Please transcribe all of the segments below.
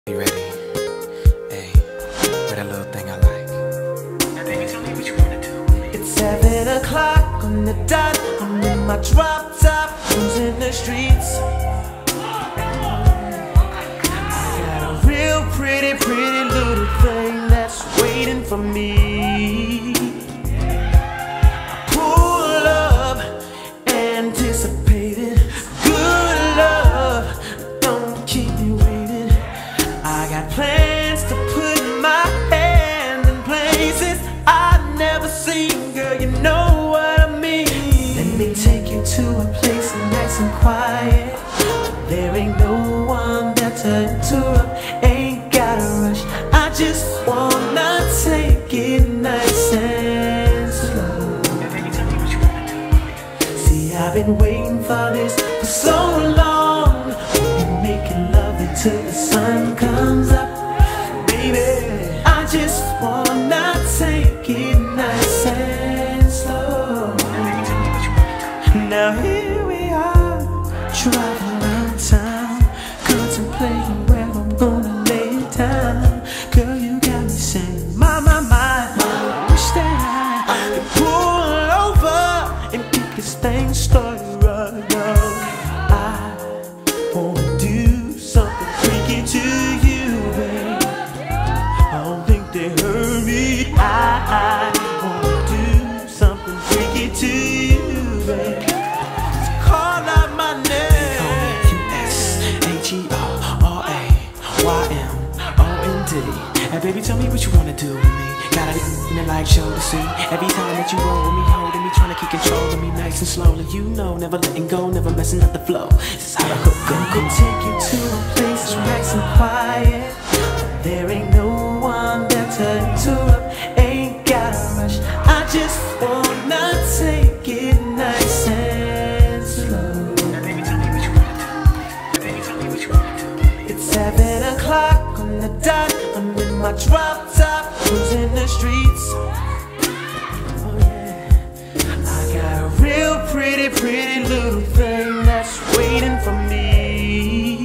You ready? Hey, for that little thing I like. Now baby, tell me what you wanna do. It's 7 o'clock on the dot. I'm in my drop top, cruising the streets. I got a real pretty little thing that's waiting for me. I pull up, anticipating good love. Don't keep me waiting. I got plans to put my hand in places I've never seen, girl, you know what I mean. Let me take you to a place nice and quiet. There ain't no one there to interrupt, ain't gotta rush. I just wanna take it nice and slow. See, I've been waiting for this for so long. We've been making love until the sun comes up. Baby, I just wanna take it nice and slow. Now here we are, driving around town, contemplating where I'm gonna lay it down. Girl, you got me saying, my, I wish that I could pull over and get this thing started right now. I wanna do something freaky to you, babe. I don't think they heard me. I wanna do something freaky to you, babe. Call out my name. Usher. And baby, tell me what you wanna do with me. Got it in the like show to see. Every time that you roll with me, holding me, trying to keep control of me, nice and slowly. You know, never letting go, never messing up the flow. This is how the hook go. I can take you to a place nice and quiet. There ain't no one there to interrupt, ain't gotta rush. I just wanna take it nice and slow. Now baby, tell me what you wanna do. Now baby, tell me what you wanna do. It's 7 o'clock on the dot. I'm in my drop top, cruising the streets. Oh yeah, I got a real pretty little thing that's waiting for me.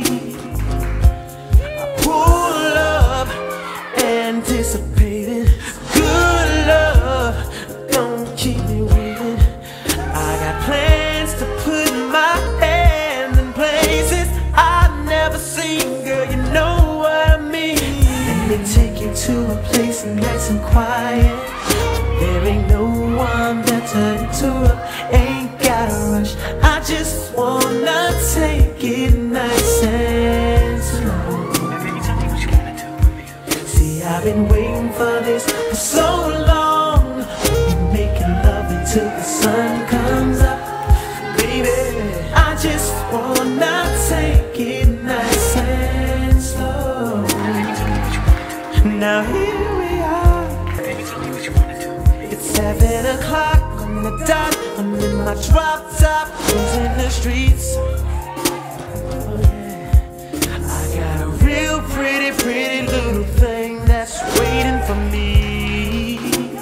I pull up, anticipating good love. Don't keep me waiting. I got plans to put my hand in places I've never seen, girl, you know what I mean. Let me take you to a place nice and quiet. There ain't no one there to interrupt, ain't gotta rush. I just wanna take it nice and slow. Now baby, tell me what you wanna do. See, I've been waiting for this for so long. We've been making love until the sun comes up. Baby, I just wanna take it nice and slow. Now here we are. Baby, tell me what you wanna do. It's 7 o'clock on the dot. I'm in my drop top, cruising the streets. Oh yeah, I got a real pretty little thing that's waiting for me.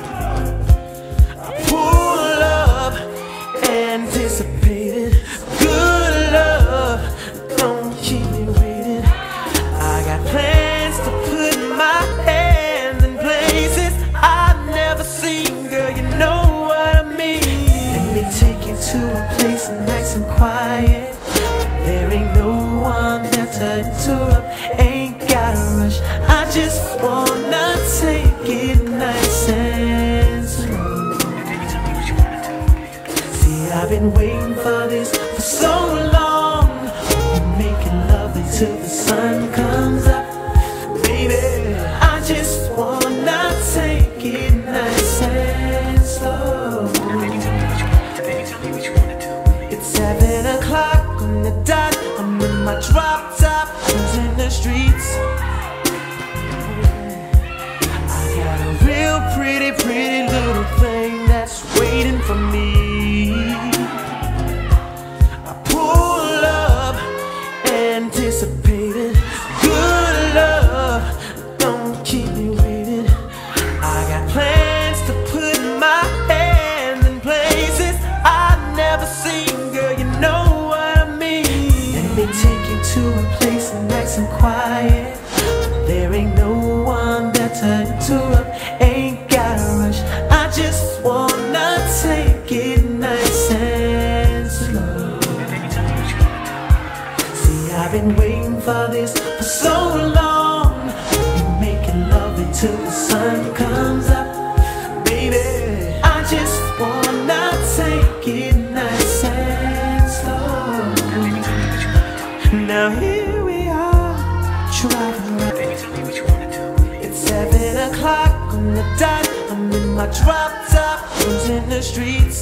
I pull up, anticipating good love. Don't keep me waiting. I got plans to put my hand in places I've never seen, girl, you know what I mean. Let me take you to a place nice and quiet. There ain't no one there to interrupt, ain't gotta rush. I just wanna take it Baby, tell me what you wanna do with me. It's 7 o'clock on the dot. I'm in my drop top, cruising the streets.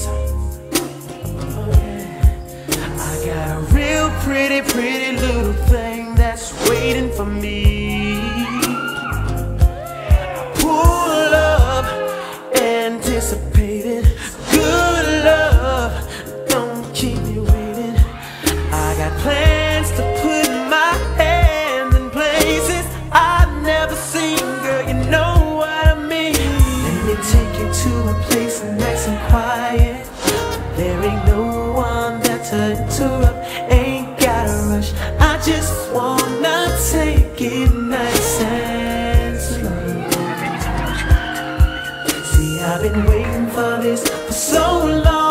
I got a real pretty little thing that's waiting for me. I pull up, anticipating good love. Don't keep me waiting. I got plans to put my hand in places I've never seen. Girl, you know what I mean. Let me take you to a place nice and quiet. There ain't no one there to interrupt. Ain't gotta rush. I just wanna take it nice and slow. See, I've been waiting for this for so long.